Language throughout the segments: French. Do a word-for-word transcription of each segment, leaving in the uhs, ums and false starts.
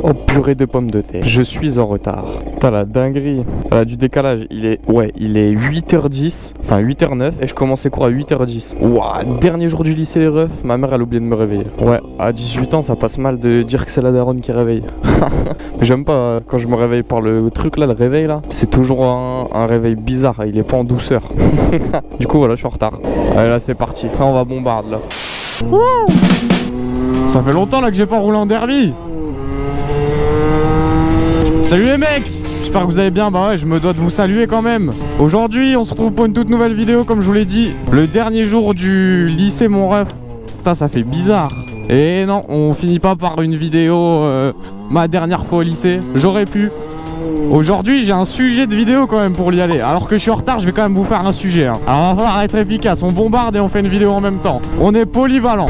Oh purée de pommes de terre. Je suis en retard. Putain la dinguerie. Elle a du décalage. Il est ouais, il est huit heures dix. Enfin huit heures neuf et je commençais cours à huit heures dix. Ouah, dernier jour du lycée les refs. Ma mère elle a oublié de me réveiller. Ouais, à dix-huit ans ça passe mal de dire que c'est la daronne qui réveille. Mais j'aime pas euh, quand je me réveille par le truc là, le réveil là. C'est toujours un, un réveil bizarre. Il est pas en douceur. Du coup voilà, je suis en retard. Allez là c'est parti. Là on va bombarder là. Ça fait longtemps là que j'ai pas roulé en derby. Salut les mecs, j'espère que vous allez bien. Bah ouais, je me dois de vous saluer quand même. Aujourd'hui on se retrouve pour une toute nouvelle vidéo. Comme je vous l'ai dit, le dernier jour du lycée mon ref. Putain ça fait bizarre. Et non, on finit pas par une vidéo euh, ma dernière fois au lycée. J'aurais pu. Aujourd'hui j'ai un sujet de vidéo quand même pour y aller. Alors que je suis en retard, je vais quand même vous faire un sujet hein. Alors on va falloir être efficace, on bombarde et on fait une vidéo en même temps. On est polyvalent.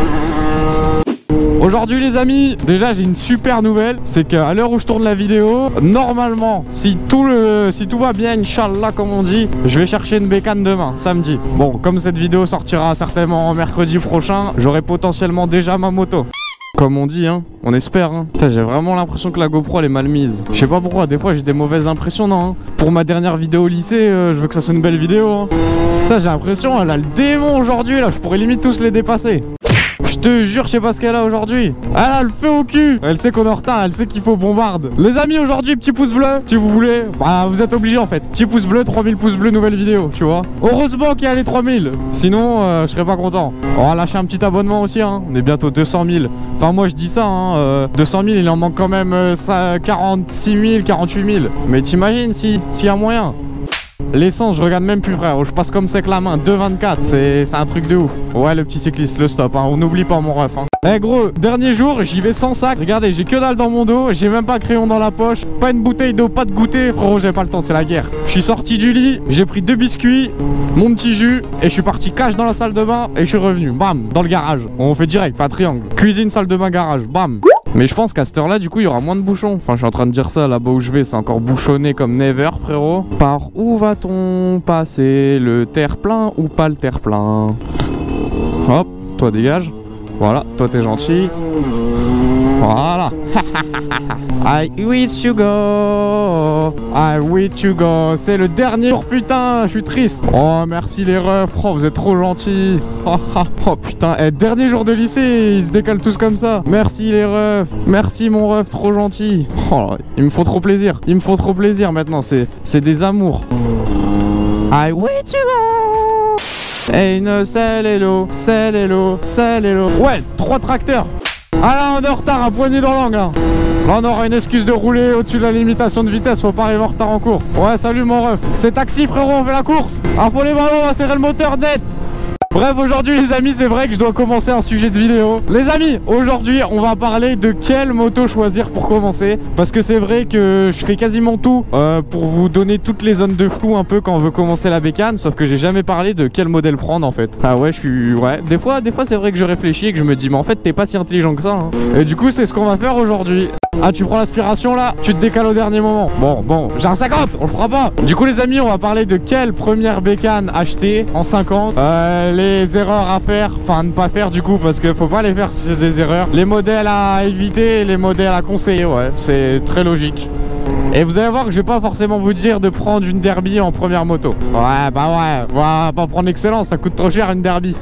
Aujourd'hui les amis, déjà j'ai une super nouvelle. C'est qu'à l'heure où je tourne la vidéo, normalement, si tout, le, si tout va bien, Inch'Allah comme on dit, je vais chercher une bécane demain, samedi. Bon, comme cette vidéo sortira certainement mercredi prochain, j'aurai potentiellement déjà ma moto. Comme on dit, hein, on espère. Hein. J'ai vraiment l'impression que la GoPro elle est mal mise. Je sais pas pourquoi, des fois j'ai des mauvaises impressions, non hein. Pour ma dernière vidéo au lycée, euh, je veux que ça soit une belle vidéo. Hein. J'ai l'impression, elle a le démon aujourd'hui, là, je pourrais limite tous les dépasser. Je te jure, je sais pas ce qu'elle a aujourd'hui. Elle a le feu au cul. Elle sait qu'on est en retard, elle sait qu'il faut bombarde. Les amis, aujourd'hui, petit pouce bleu, si vous voulez. Bah, vous êtes obligés en fait. Petit pouce bleu, trois mille pouces bleus, nouvelle vidéo, tu vois. Heureusement qu'il y a les trois mille. Sinon, euh, je serais pas content. On va lâcher un petit abonnement aussi, hein. On est bientôt deux cent mille. Enfin, moi, je dis ça, hein. Euh, deux cent mille, il en manque quand même euh, ça, quarante-six mille, quarante-huit mille. Mais t'imagines si, s'il y a moyen. L'essence, je regarde même plus frère, je passe comme c'est que la main, deux vingt-quatre, c'est un truc de ouf. Ouais le petit cycliste, le stop, hein. On n'oublie pas mon ref hein. Eh gros, dernier jour, j'y vais sans sac. Regardez, j'ai que dalle dans mon dos, j'ai même pas crayon dans la poche, pas une bouteille d'eau, pas de goûter. Frérot, j'ai pas le temps, c'est la guerre. Je suis sorti du lit, j'ai pris deux biscuits, mon petit jus, et je suis parti cash dans la salle de bain, et je suis revenu, bam, dans le garage. On fait direct, enfin triangle. Cuisine, salle de bain, garage, bam. Mais je pense qu'à cette heure-là, du coup, il y aura moins de bouchons. Enfin, je suis en train de dire ça, là-bas où je vais, c'est encore bouchonné comme never, frérot. Par où va-t-on passer? Le terre-plein ou pas le terre-plein? Hop, toi dégage. Voilà, toi t'es gentil. Voilà. I wish you go. I wish you go. C'est le dernier jour, putain, je suis triste. Oh, merci les refs. Oh, vous êtes trop gentils. Oh, oh, oh putain. Eh, dernier jour de lycée, ils se décalent tous comme ça. Merci les refs. Merci mon ref, trop gentil. Oh, ils me font trop plaisir. Ils me font trop plaisir maintenant. C'est des amours. I wish you go. Hey, no, c'est hello, c'est hello, c'est hello. Ouais, trois tracteurs. Ah là on est en retard, un poignet dans l'angle là. Là on aura une excuse de rouler au-dessus de la limitation de vitesse, faut pas arriver en retard en cours. Ouais salut mon ref. C'est taxi frérot, on fait la course. Ah faut les ballons, on va serrer le moteur net. Bref, aujourd'hui les amis, c'est vrai que je dois commencer un sujet de vidéo. Les amis, aujourd'hui on va parler de quelle moto choisir pour commencer. Parce que c'est vrai que je fais quasiment tout euh, pour vous donner toutes les zones de flou un peu quand on veut commencer la bécane. Sauf que j'ai jamais parlé de quel modèle prendre en fait. Ah ouais, je suis... Ouais, des fois, des fois c'est vrai que je réfléchis et que je me dis mais en fait t'es pas si intelligent que ça hein. Et du coup c'est ce qu'on va faire aujourd'hui. Ah tu prends l'aspiration là, tu te décales au dernier moment. Bon, bon, j'ai un cinquante, on le fera pas. Du coup les amis, on va parler de quelle première bécane acheter en cinquante. Euh, les erreurs à faire, enfin ne pas faire du coup parce que faut pas les faire si c'est des erreurs. Les modèles à éviter et les modèles à conseiller, ouais, c'est très logique. Et vous allez voir que je vais pas forcément vous dire de prendre une derby en première moto. Ouais, bah ouais, on va pas prendre l'excellence, ça coûte trop cher une derby.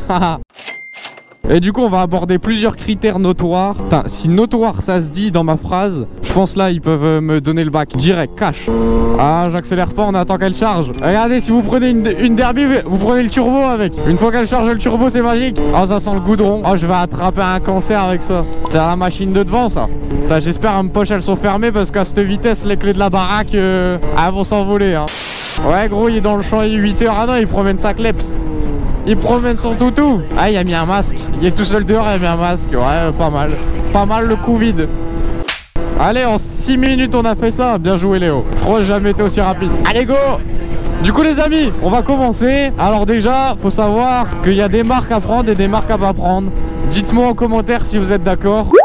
Et du coup on va aborder plusieurs critères notoires. Putain, si notoire ça se dit dans ma phrase, je pense là ils peuvent me donner le bac direct, cash. Ah j'accélère pas, on attend qu'elle charge. Regardez, si vous prenez une, une derby, vous prenez le turbo avec. Une fois qu'elle charge le turbo c'est magique. Oh ça sent le goudron. Oh je vais attraper un cancer avec ça. C'est la machine de devant ça. J'espère que mes poches elles sont fermées parce qu'à cette vitesse les clés de la baraque euh, elles vont s'envoler hein. Ouais gros il est dans le champ, il est huit heures. Ah non il promène sa kleps. Il promène son toutou. Ah il a mis un masque. Il est tout seul dehors, il a mis un masque. Ouais pas mal. Pas mal le coup vide. Allez en six minutes on a fait ça. Bien joué Léo. Je crois que j'ai jamais été aussi rapide. Allez go. Du coup les amis, on va commencer. Alors déjà, faut savoir qu'il y a des marques à prendre et des marques à pas prendre. Dites-moi en commentaire si vous êtes d'accord.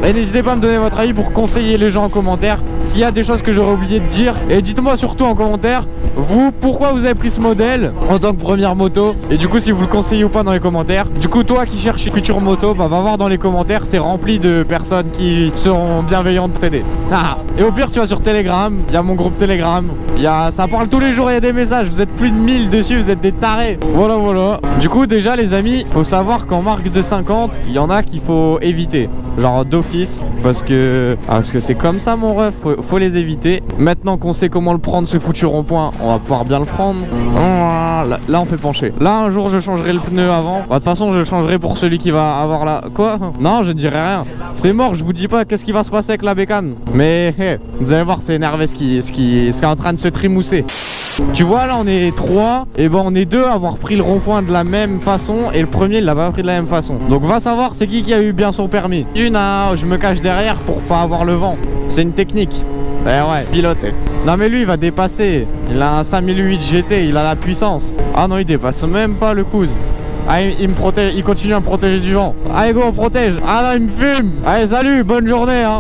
Et n'hésitez pas à me donner votre avis pour conseiller les gens en commentaire s'il y a des choses que j'aurais oublié de dire. Et dites-moi surtout en commentaire, vous, pourquoi vous avez pris ce modèle en tant que première moto. Et du coup, si vous le conseillez ou pas dans les commentaires. Du coup, toi qui cherches une future moto, bah va voir dans les commentaires, c'est rempli de personnes qui seront bienveillantes pour t'aider. Ah. Et au pire, tu vas sur Telegram, il y a mon groupe Telegram. Il y a, ça parle tous les jours, il y a des messages. Vous êtes plus de mille dessus, vous êtes des tarés. Voilà, voilà. Du coup, déjà, les amis, faut savoir qu'en marque de cinquante, il y en a qu'il faut éviter. Genre d'office, parce que ah, parce que c'est comme ça, mon ref, faut, faut les éviter. Maintenant qu'on sait comment le prendre, ce foutu rond-point, on va pouvoir bien le prendre. Là, là, on fait pencher. Là, un jour, je changerai le pneu avant. Bah, de toute façon, je le changerai pour celui qui va avoir la... Quoi? Non, je ne dirai rien. C'est mort, je vous dis pas qu'est-ce qui va se passer avec la bécane. Mais hey, vous allez voir, c'est énervé ce qui, ce, qui, ce qui est en train de se trimousser. Tu vois, là, on est trois. Et bon, on est deux à avoir pris le rond-point de la même façon. Et le premier, il l'a pas pris de la même façon. Donc, va savoir, c'est qui qui a eu bien son permis. Une, je me cache derrière pour pas avoir le vent. C'est une technique. Eh ouais, pilote. Non mais lui il va dépasser. Il a un cinq mille huit G T, il a la puissance. Ah non, il dépasse même pas le couze. Ah, il, il me protège, il continue à me protéger du vent. Allez go, on protège. Ah non, il me fume. Allez, salut, bonne journée hein.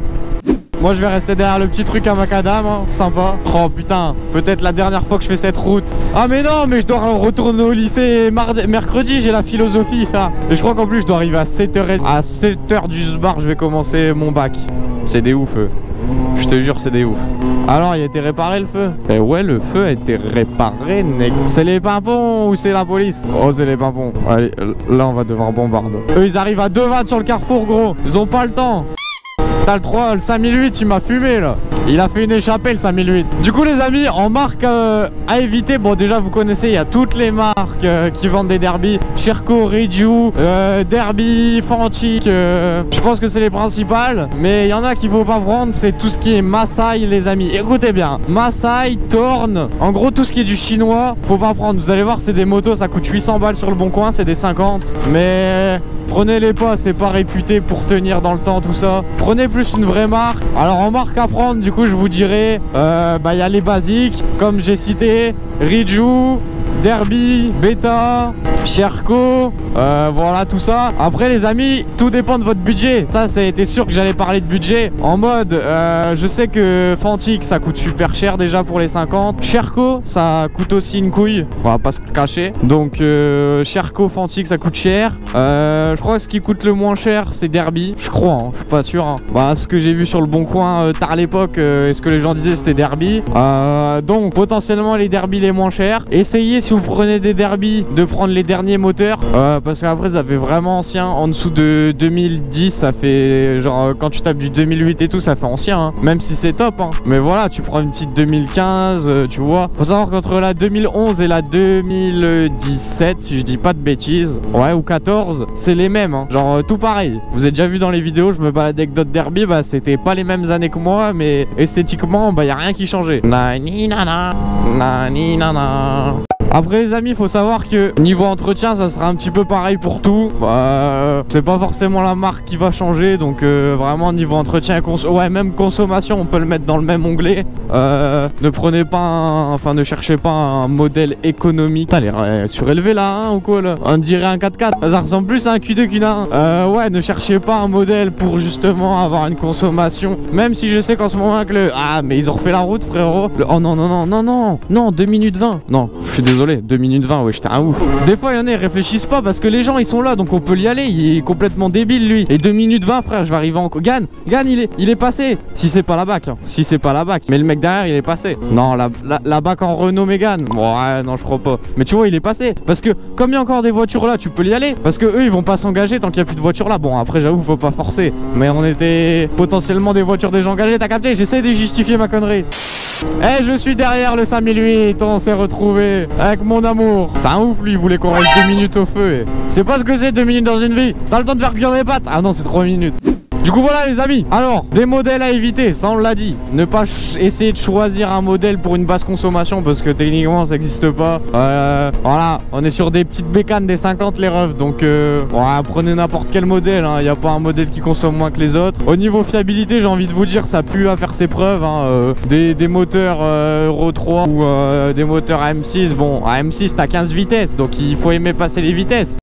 Moi je vais rester derrière le petit truc à macadam, hein. Sympa. Oh putain, peut-être la dernière fois que je fais cette route. Ah mais non, mais je dois retourner au lycée mardi, mercredi, j'ai la philosophie là. Et je crois qu'en plus je dois arriver à sept heures trente. À sept heures du sbar, je vais commencer mon bac. C'est des ouf. Je te jure, c'est des ouf. Alors, il a été réparé le feu? Eh ouais, le feu a été réparé, mec. C'est les pimpons ou c'est la police? Oh, c'est les pimpons. Allez, là, on va devoir bombarder. Eux, ils arrivent à deux vannes sur le carrefour, gros. Ils ont pas le temps. T'as le trois, le cinq mille huit, il m'a fumé là. Il a fait une échappée le cinq mille huit. Du coup les amis, en marque euh, à éviter, bon déjà vous connaissez, il y a toutes les marques euh, qui vendent des derbies. Sherco, Ridju, euh, Derby, Fantic, euh, je pense que c'est les principales. Mais il y en a qu'il faut pas prendre, c'est tout ce qui est Masai les amis. Écoutez bien, Masai, Torn, en gros tout ce qui est du chinois, faut pas prendre. Vous allez voir, c'est des motos, ça coûte huit cents balles sur le bon coin, c'est des cinquante. Mais prenez-les pas, c'est pas réputé pour tenir dans le temps tout ça. Prenez plus une vraie marque. Alors en marque à prendre, du coup je vous dirais, euh, bah il y a les basiques, comme j'ai cité, Ridju, Derby, Beta, Sherco, euh, voilà tout ça. Après les amis, tout dépend de votre budget. Ça, c'était sûr que j'allais parler de budget. En mode, euh, je sais que Fantic ça coûte super cher déjà pour les cinquante. Sherco, ça coûte aussi une couille. On va pas se cacher. Donc euh, Sherco, Fantic, ça coûte cher. Euh, je crois que ce qui coûte le moins cher, c'est Derby. Je crois, hein, je suis pas sûr. Hein. Bah, ce que j'ai vu sur le bon coin euh, tard à l'époque, euh, et ce que les gens disaient, c'était Derby. Euh, donc potentiellement les Derby les moins chers. Essayez si vous prenez des Derby de prendre les derniers moteurs euh, parce qu'après ça fait vraiment ancien. En dessous de deux mille dix, ça fait genre euh, quand tu tapes du deux mille huit et tout, ça fait ancien hein. Même si c'est top hein. Mais voilà, tu prends une petite deux mille quinze, euh, tu vois. Faut savoir qu'entre la deux mille onze et la deux mille dix-sept, si je dis pas de bêtises, ouais, ou quatorze, c'est les mêmes hein. Genre euh, tout pareil. Vous avez déjà vu dans les vidéos, je me baladais avec d'autres Derby, bah c'était pas les mêmes années que moi, mais esthétiquement bah y a rien qui changeait. Nani nana, nani nana. Après les amis, il faut savoir que niveau entretien, ça sera un petit peu pareil pour tout. Bah, c'est pas forcément la marque qui va changer, donc euh, vraiment niveau entretien et cons ouais, même consommation, on peut le mettre dans le même onglet. Euh, ne prenez pas, un... enfin ne cherchez pas un modèle économique. T'as l'air euh, surélevé là, hein, ou quoi là? On dirait un quatre quatre. Ça ressemble plus à un Q deux qu'une un. Euh, ouais, ne cherchez pas un modèle pour justement avoir une consommation. Même si je sais qu'en ce moment avec le ah mais ils ont refait la route frérot. Le... Oh non non non non non non deux minutes vingt. Non, je suis désolé. deux minutes vingt, ouais, j'étais un ouf. Des fois, il y en a, ils réfléchissent pas parce que les gens, ils sont là, donc on peut y aller. Il est complètement débile, lui. Et deux minutes vingt, frère, je vais arriver en... Gann, Gann, il est, il est passé. Si c'est pas la bac, hein. Si c'est pas la bac. Mais le mec derrière, il est passé. Non, la, la, la bac en Renault Mégane. Ouais, non, je crois pas. Mais tu vois, il est passé. Parce que, comme il y a encore des voitures là, tu peux y aller. Parce que eux, ils vont pas s'engager tant qu'il y a plus de voitures là. Bon, après, j'avoue, faut pas forcer. Mais on était potentiellement des voitures déjà engagées, t'as capté? J'essaie de justifier ma connerie. Eh, je suis derrière le cinq mille huit, on s'est retrouvé avec mon amour. C'est un ouf, lui, il voulait qu'on reste deux minutes au feu. C'est pas ce que c'est deux minutes dans une vie. T'as le temps de faire cuire des pâtes? Ah non, c'est trois minutes. Du coup voilà les amis, alors des modèles à éviter, ça on l'a dit. Ne pas essayer de choisir un modèle pour une basse consommation parce que techniquement ça n'existe pas. euh, Voilà, on est sur des petites bécanes des cinquante les refs. Donc euh, ouais, prenez n'importe quel modèle, il hein. n'y a pas un modèle qui consomme moins que les autres. Au niveau fiabilité, j'ai envie de vous dire, ça pue à faire ses preuves hein. euh, des, des moteurs euh, Euro trois ou euh, des moteurs A M six. Bon, à M six t'as quinze vitesses, donc il faut aimer passer les vitesses.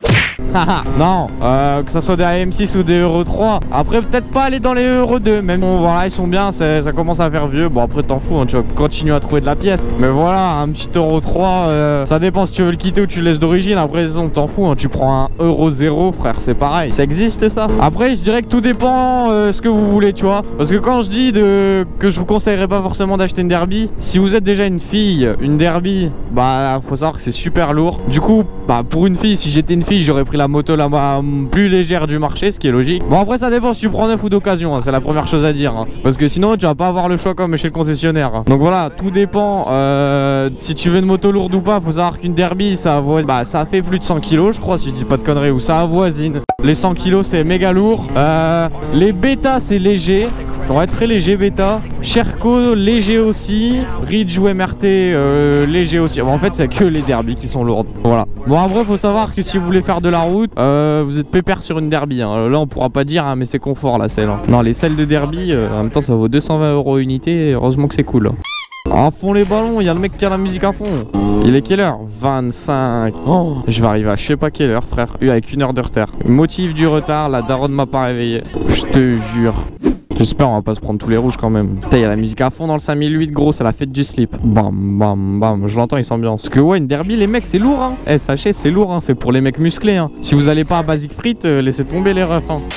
Non, euh, que ça soit des A M six ou des Euro trois. Après, peut-être pas aller dans les Euro deux. Même bon, voilà, ils sont bien, ça commence à faire vieux. Bon, après, t'en fous, hein, tu vas continuer à trouver de la pièce. Mais voilà, un petit Euro trois, euh, ça dépend si tu veux le quitter ou tu le laisses d'origine. Après, on t'en fout, hein, tu prends un Euro zéro, frère, c'est pareil. Ça existe, ça. Après, je dirais que tout dépend euh, ce que vous voulez, tu vois. Parce que quand je dis de... que je vous conseillerais pas forcément d'acheter une Derby, si vous êtes déjà une fille, une Derby, bah, faut savoir que c'est super lourd. Du coup, bah, pour une fille, si j'étais une fille, j'aurais pris la moto la plus légère du marché, ce qui est logique. Bon, après, ça dépend si tu prends neuf ou d'occasion, hein, c'est la première chose à dire. Hein. Parce que sinon, tu vas pas avoir le choix comme chez le concessionnaire. Hein. Donc voilà, tout dépend. Euh, si tu veux une moto lourde ou pas, faut savoir qu'une Derby, ça, bah, ça fait plus de cent kilos, je crois, si je dis pas de conneries, ou ça avoisine. Les cent kilos, c'est méga lourd. Euh, les bêtas, c'est léger. Ouais, très léger bêta. Sherco léger aussi. Ridge ou M R T euh, léger aussi. Bon, en fait, c'est que les Derby qui sont lourdes. Voilà. Bon, après, faut savoir que si vous voulez faire de la route, euh, vous êtes pépère sur une Derby. Hein. Là, on pourra pas dire, hein, mais c'est confort la selle. Hein. Non, les selles de Derby, euh, en même temps, ça vaut deux cent vingt euros unité. Heureusement que c'est cool. À fond les ballons, il y a le mec qui a la musique à fond. Il est quelle heure? vingt-cinq. Oh, je vais arriver à je sais pas quelle heure, frère. Avec une heure de retard. Motif du retard, la daronne m'a pas réveillé. Je te jure. J'espère on va pas se prendre tous les rouges quand même. Putain, il y a la musique à fond dans le cinq mille huit, gros, c'est la fête du slip. Bam, bam, bam, je l'entends, il s'ambiance. Parce que ouais, une Derby, les mecs, c'est lourd, hein. Eh, sachez, c'est lourd, hein. C'est pour les mecs musclés, hein. Si vous allez pas à Basic Frites, euh, laissez tomber les refs, hein.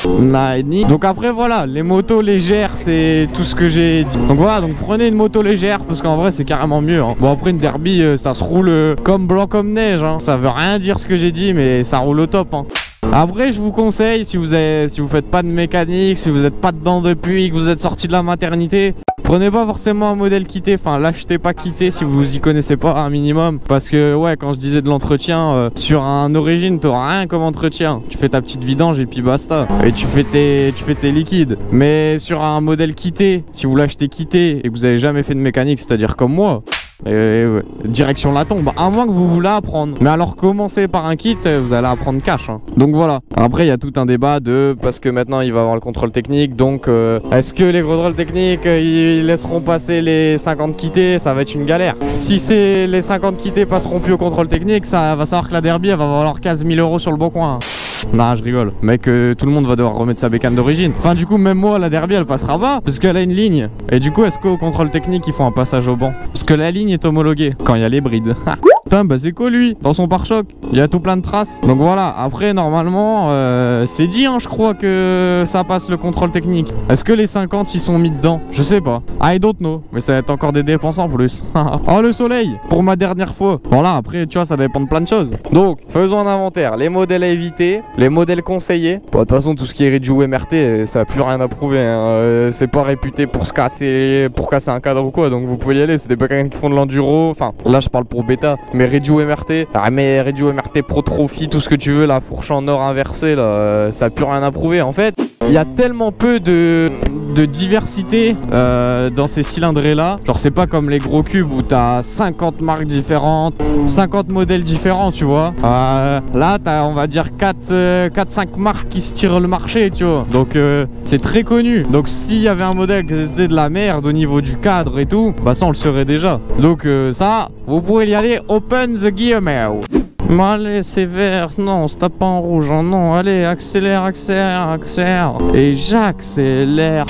Donc après voilà, les motos légères c'est tout ce que j'ai dit. Donc voilà, donc prenez une moto légère parce qu'en vrai c'est carrément mieux hein. Bon après une Derby euh, ça se roule euh, comme blanc comme neige hein. Ça veut rien dire ce que j'ai dit mais ça roule au top hein. Après je vous conseille si vous avez, si vous faites pas de mécanique, si vous êtes pas dedans depuis, que vous êtes sorti de la maternité, prenez pas forcément un modèle quitté, enfin l'achetez pas quitté si vous y connaissez pas un minimum. Parce que ouais, quand je disais de l'entretien, euh, sur un origine t'auras rien comme entretien. Tu fais ta petite vidange et puis basta. Et tu fais tes, tu fais tes liquides. Mais sur un modèle quitté, si vous l'achetez quitté et que vous avez jamais fait de mécanique, c'est-à-dire comme moi, et ouais, direction la tombe, à moins que vous voulez apprendre. Mais alors commencez par un kit, vous allez apprendre cash hein. Donc voilà. Après il y a tout un débat de parce que maintenant il va y avoir le contrôle technique. Donc euh, est-ce que les contrôles techniques euh, ils laisseront passer les cinquante quittés? Ça va être une galère. Si c'est les cinquante quittés passeront plus au contrôle technique, ça va savoir que la Derby elle va valoir quinze mille euros sur le bon coin. Non, je rigole. Mec, euh, tout le monde va devoir remettre sa bécane d'origine. Enfin, du coup, même moi, la Derby, elle passera pas parce qu'elle a une ligne. Et du coup, est-ce qu'au contrôle technique, ils font un passage au banc? Parce que la ligne est homologuée quand il y a les brides. Putain, bah c'est quoi lui? Dans son pare-choc, il y a tout plein de traces. Donc voilà, après, normalement, euh, c'est dit, hein, je crois que ça passe le contrôle technique. Est-ce que les cinquante, ils sont mis dedans? Je sais pas. I don't know. Mais ça va être encore des dépenses en plus. Oh, le soleil! Pour ma dernière fois. Bon, là, après, tu vois, ça dépend de plein de choses. Donc, faisons un inventaire. Les modèles à éviter. Les modèles conseillés. Bon, de toute façon, tout ce qui est Ridge ou M R T, ça n'a plus rien à prouver. Hein. Euh, c'est pas réputé pour se casser, pour casser un cadre ou quoi. Donc vous pouvez y aller. C'est des bécanes qui font de l'enduro. Enfin, là, je parle pour bêta. Mais Ridge ou M R T, ah, mais Ridge ou M R T Pro Trophy, tout ce que tu veux, la fourche en or inversée, là, euh, ça n'a plus rien à prouver. En fait, il y a tellement peu de, de diversité euh, dans ces cylindrés là. Genre, c'est pas comme les gros cubes où t'as cinquante marques différentes, cinquante modèles différents, tu vois. Euh, là, t'as, on va dire, quatre cinq marques qui se tirent le marché, tu vois. Donc, euh, c'est très connu. Donc, s'il y avait un modèle qui était de la merde au niveau du cadre et tout, bah ça, on le saurait déjà. Donc, euh, ça, vous pouvez y aller. Open the guillemets. Allez, c'est vert, non, c'est pas en rouge, hein, non, allez, accélère, accélère, accélère. Et j'accélère.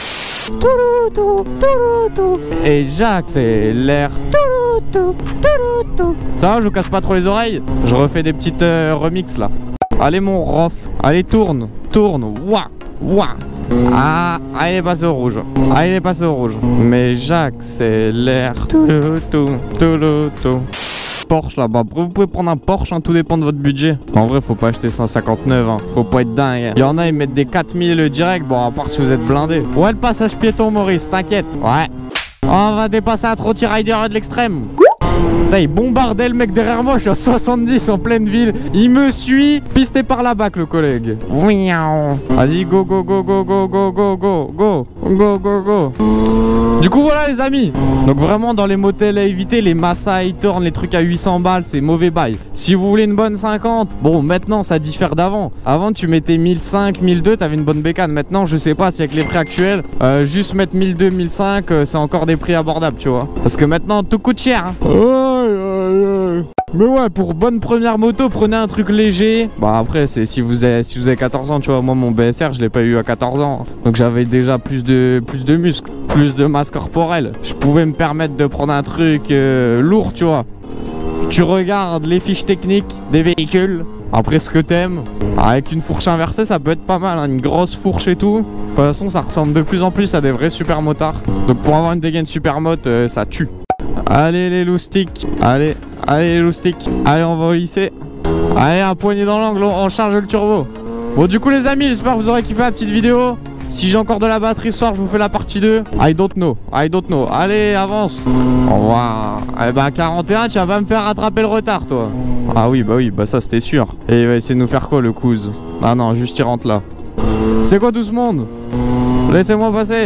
Et j'accélère. Ça va, je vous casse pas trop les oreilles. Je refais des petites euh, remixes là. Allez mon rof, allez tourne, tourne, ouah, ouah. Ah, allez passe au rouge, allez passe au rouge. Mais j'accélère. Porsche là-bas. Vous pouvez prendre un Porsche, hein, tout dépend de votre budget. En vrai, faut pas acheter cent cinquante-neuf, hein. Faut pas être dingue. Il y en a, ils mettent des quatre mille direct. Bon, à part si vous êtes blindé. Ouais, le passage piéton, Maurice, t'inquiète. Ouais. On va dépasser un trotty rider de l'extrême. Putain, il bombardait le mec derrière moi. Je suis à soixante-dix en pleine ville. Il me suit. Pisté par la bac, le collègue. Vas-y, go, go, go, go, go, go, go, go, go, go, go, go. Du coup, voilà, les amis. Donc, vraiment, dans les motels à éviter, les Massa, Torn, les trucs à huit cents balles, c'est mauvais bail. Si vous voulez une bonne cinquante, bon, maintenant, ça diffère d'avant. Avant, tu mettais mille cinq, mille deux, t'avais une bonne bécane. Maintenant, je sais pas si avec les prix actuels, euh, juste mettre mille deux, mille cinq, euh, c'est encore des prix abordables, tu vois. Parce que maintenant, tout coûte cher. Hein. Mais ouais, pour bonne première moto, prenez un truc léger. Bah après, c'est si vous avez si vous avez quatorze ans, tu vois, moi mon B S R, je l'ai pas eu à quatorze ans. Donc j'avais déjà plus de plus de muscles, plus de masse corporelle. Je pouvais me permettre de prendre un truc euh, lourd, tu vois. Tu regardes les fiches techniques des véhicules, après ce que t'aimes. Avec une fourche inversée, ça peut être pas mal, hein, une grosse fourche et tout. De toute façon, ça ressemble de plus en plus à des vrais super motards. Donc pour avoir une dégaine super mote, euh, ça tue. Allez les loustiques, allez, allez les loustiques. Allez, on va au lycée. Allez, un poignet dans l'angle, on charge le turbo. Bon, du coup les amis, j'espère que vous aurez kiffé la petite vidéo. Si j'ai encore de la batterie ce soir, je vous fais la partie deux. I don't know, I don't know. Allez, avance. Au revoir. Eh bah quarante et un, tu vas pas me faire rattraper le retard, toi. Ah oui, bah oui, bah ça c'était sûr. Et il va essayer de nous faire quoi, le couze? Ah non, juste il rentre là. C'est quoi tout ce monde? Laissez-moi passer.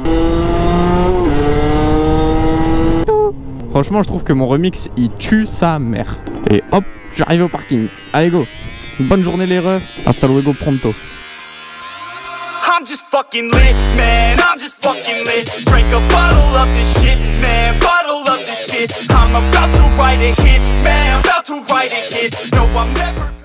Franchement, je trouve que mon remix, il tue sa mère. Et hop, j'arrive au parking. Allez, go. Bonne journée les refs. Hasta luego pronto. I'm just fucking lit, man, I'm just fucking lit. Drink a bottle of this shit, man, bottle of this shit. I'm about to write a hit, man, about to write a hit. No, I'm never